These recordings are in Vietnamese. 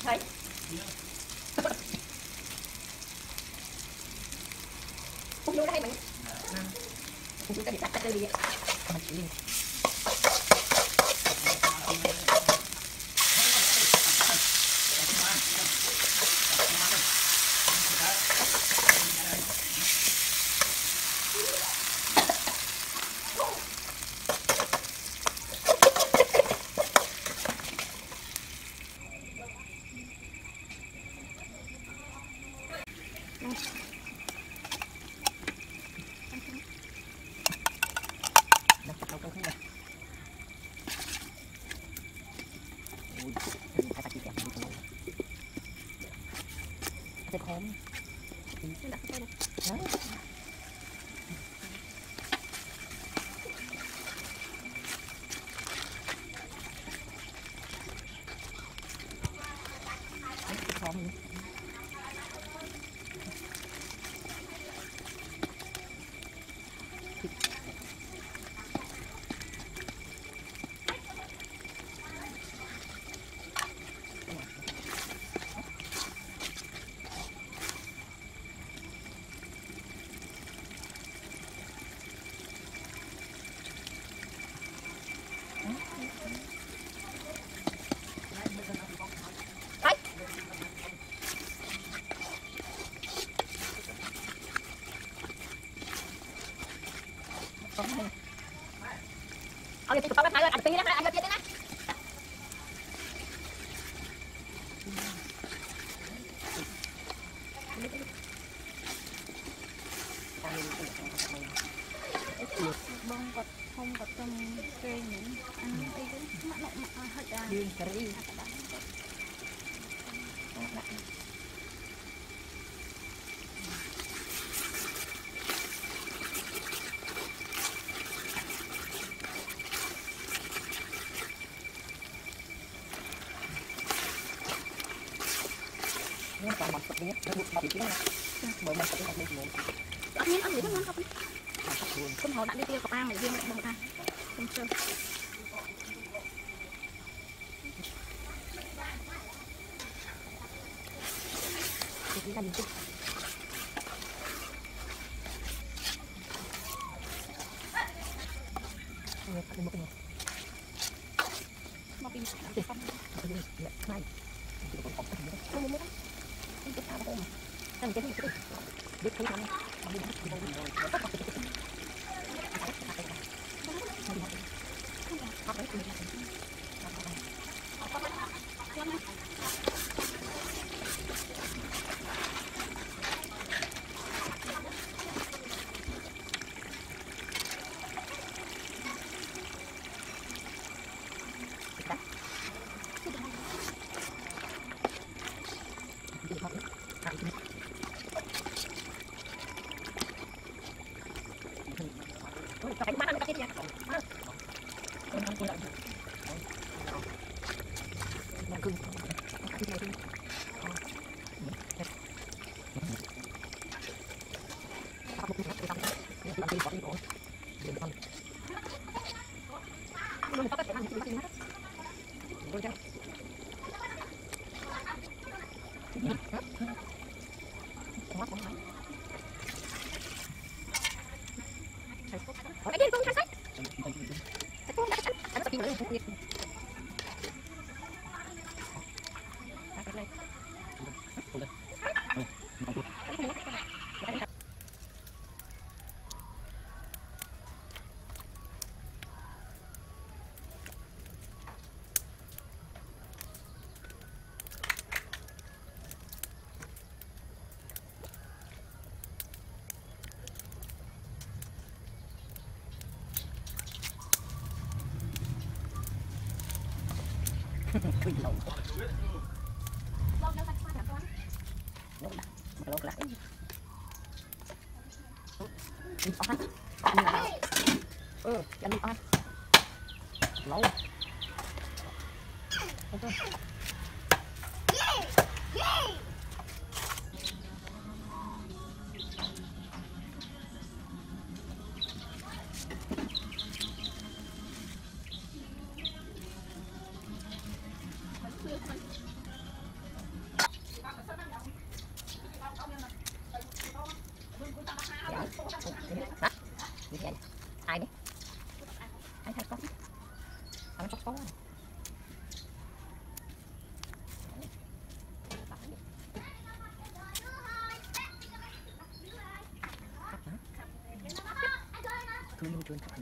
thấy không vô đây mình không vô cái gì đặt đây đi mình chỉ khóm Oke, cukup banget, ayo, ada pinggirnya, ada pinggirnya. Bông vật không vật trong cây những ăn cây cái mặn hết ra. Điên kari. Nó còn mặt sụp nhé, nó bụi bọc tiếng này, bởi mặt sụp này luôn. Ăn miếng ăn gì đó ngon không? Không họ đặt đi tiêu cặp ăn này riêng lại một ăn, không chơi. Thì ra mình chút. Một pin để xong, này. Không muốn không có sao đâu mà làm cái gì cũng biết thấy không phải bán cái gì ở đây không sách anh tập lên không biết lâu chuồn thật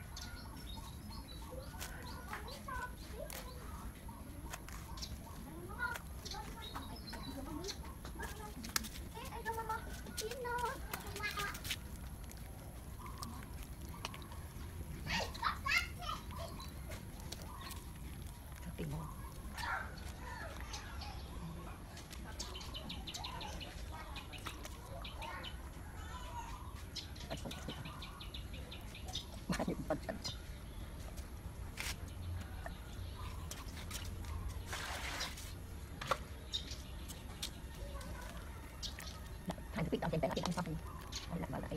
tìm mò mà những phần chân thành cái tao trên tay là cái ăn xong còn lại là em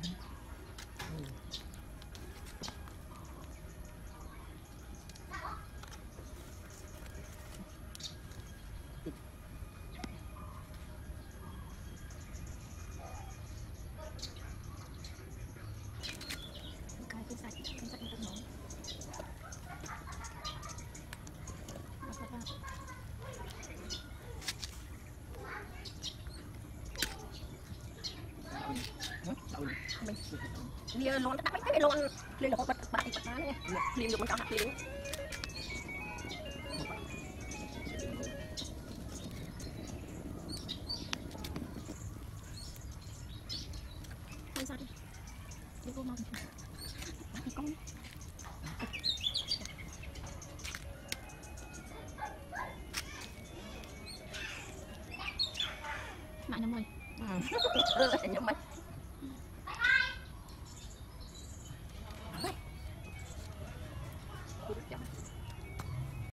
bia lon tắt cái lon lên là có bật bát này liền được mình cao hạt liền không sao đi đi cô mong con mày nằm rồi nhắm mắt